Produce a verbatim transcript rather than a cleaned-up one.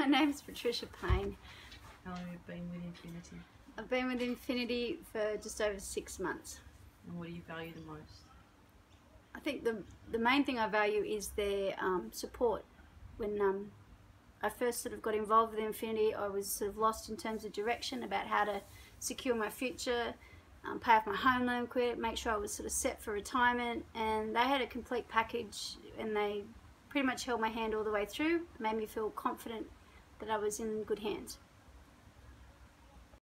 My name's Patricia Payne. How long have you been with Infinity? I've been with Infinity for just over six months. And what do you value the most? I think the the main thing I value is their um, support. When um, I first sort of got involved with Infinity, I was sort of lost in terms of direction about how to secure my future, um, pay off my home loan, quit, make sure I was sort of set for retirement, and they had a complete package, and they pretty much held my hand all the way through, made me feel confident that I was in good hands.